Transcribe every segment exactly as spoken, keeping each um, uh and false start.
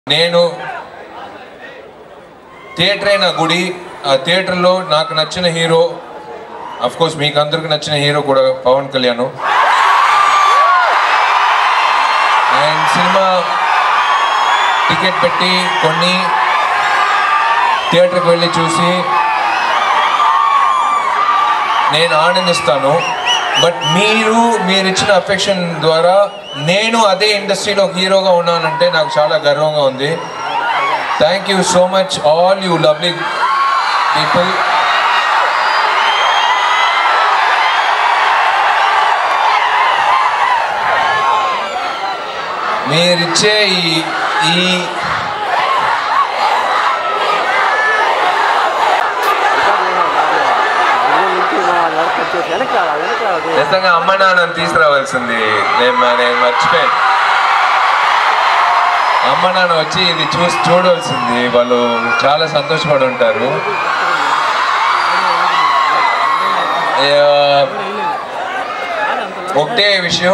నేను థియేటర్ అయిన గుడి ఆ థియేటర్లో నాకు నచ్చిన హీరో ఆఫ్ కోర్స్ మీకు అందరికి నచ్చిన హీరో కూడా Pawan Kalyan. And cinema ticket పెట్టి కొన్ని థియేటర్కి వెళ్ళి చూసి నేను ఆనందిస్తాను. బట్ మీరు మీరు ఇచ్చిన అఫెక్షన్ ద్వారా నేను అదే ఇండస్ట్రీలో హీరోగా ఉన్నానంటే నాకు చాలా గర్వంగా ఉంది. Thank you so much all you lovely people. మీరిచ్చే ఈ ఈ నిజంగా అమ్మ నాన్నని తీసుకురావాల్సింది. నేను నేను మర్చిపోయాను. అమ్మ నాన్న వచ్చి ఇది చూసి చూడవలసింది. వాళ్ళు చాలా సంతోషపడి ఉంటారు. ఒకటే విషయం,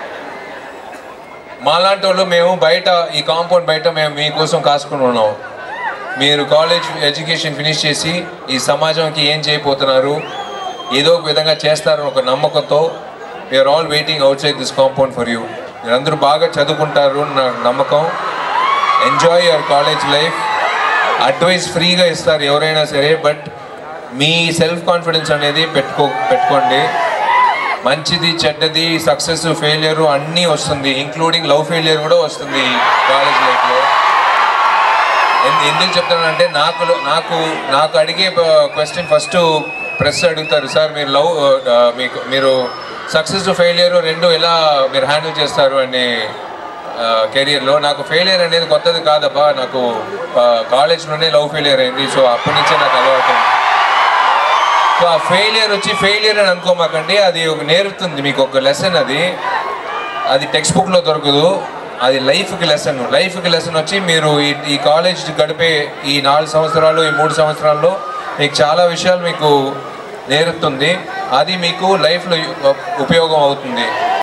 మాలాంటి వాళ్ళు మేము బయట ఈ కాంపౌండ్ బయట మేము మీకోసం కాసుకుని ఉన్నాం. మీరు కాలేజ్ ఎడ్యుకేషన్ ఫినిష్ చేసి ఈ సమాజంకి ఏం చేయబోతున్నారు, ఏదో ఒక విధంగా చేస్తారని ఒక నమ్మకంతో we're all waiting outside this compound for you. మీరందరూ బాగా చదువుకుంటారు నా నమ్మకం. Enjoy your college life. Advice ఫ్రీగా ఇస్తారు ఎవరైనా సరే, బట్ మీ సెల్ఫ్ కాన్ఫిడెన్స్ అనేది పెట్టుకో పెట్టుకోండి. మంచిది చెడ్డది సక్సెస్ ఫెయిలియర్ అన్నీ వస్తుంది, ఇంక్లూడింగ్ లవ్ ఫెయిలియర్ కూడా వస్తుంది కాలేజ్ లైఫ్లో. ఎందుకు చెప్తానంటే నాకు నాకు నాకు అడిగే క్వశ్చన్ ఫస్ట్ ప్రెస్ అడుగుతారు, సార్ మీరు లవ్ మీకు మీరు సక్సెస్ ఫెయిలియర్ రెండు ఎలా మీరు హ్యాండిల్ చేస్తారు అనే కెరియర్లో. నాకు ఫెయిలియర్ అనేది కొత్తది కాదబ్బా, నాకు కాలేజ్లోనే లవ్ ఫెయిలియర్ అయింది. సో అప్పటి నుంచే నాకు అలవాటు. సో ఆ ఫెయిలియర్ వచ్చి ఫెయిలియర్ అని అనుకోమాకండి, అది ఒక నేర్పుతుంది మీకు ఒక లెసన్. అది అది టెక్స్ట్ బుక్లో దొరకదు, అది లైఫ్కి లెసన్. లైఫ్కి లెసన్ వచ్చి మీరు ఈ ఈ కాలేజ్ గడిపే ఈ నాలుగు సంవత్సరాలు ఈ మూడు సంవత్సరాల్లో మీకు చాలా విషయాలు మీకు నేర్పుతుంది. అది మీకు లైఫ్లో ఉపయోగం అవుతుంది.